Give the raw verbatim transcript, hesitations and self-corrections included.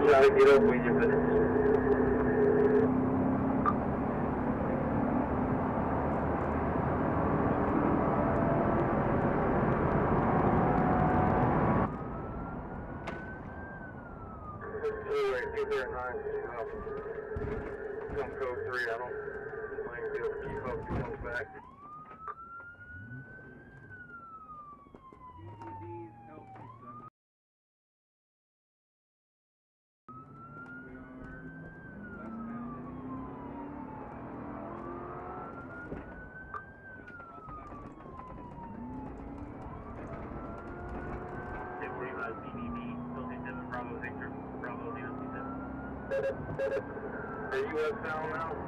try to get up with you, but it's... Anyway, two zero nine, come code three, I don't think I'll be able to keep up if he comes back. Bravo Victor, Bravo Lima, Are you westbound now?